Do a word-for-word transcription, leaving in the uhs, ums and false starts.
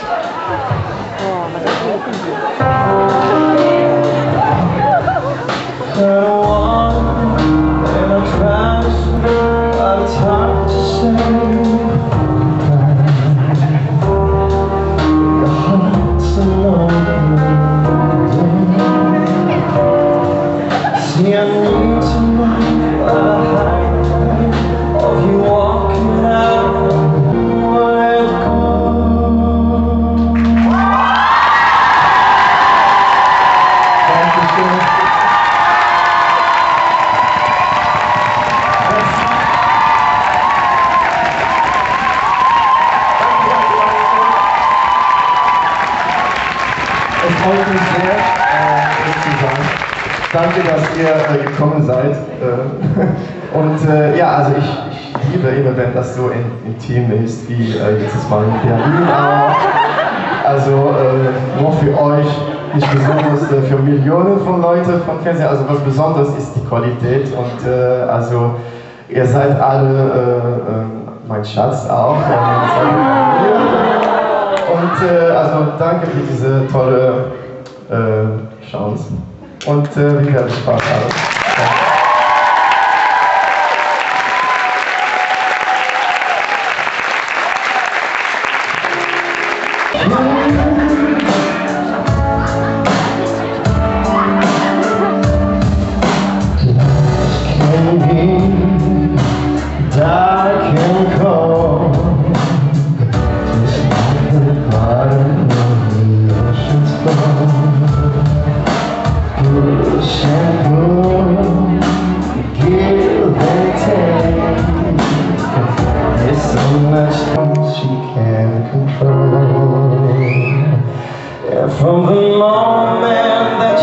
Es freut mich sehr, äh, hier zu sein. Danke, dass ihr äh, gekommen seid. Äh, und äh, ja, also ich, ich liebe immer, wenn das so in, intim ist, wie äh, jetzt Mal in Berlin. Aber, also äh, nur für euch, nicht besonders äh, für Millionen von Leuten von Fernsehen. Also was Besonderes ist die Qualität. Und äh, also ihr seid alle äh, äh, mein Schatz auch. Äh, Und äh, also danke für diese tolle äh, Chance und äh, wir werden Spaß haben. From the moment that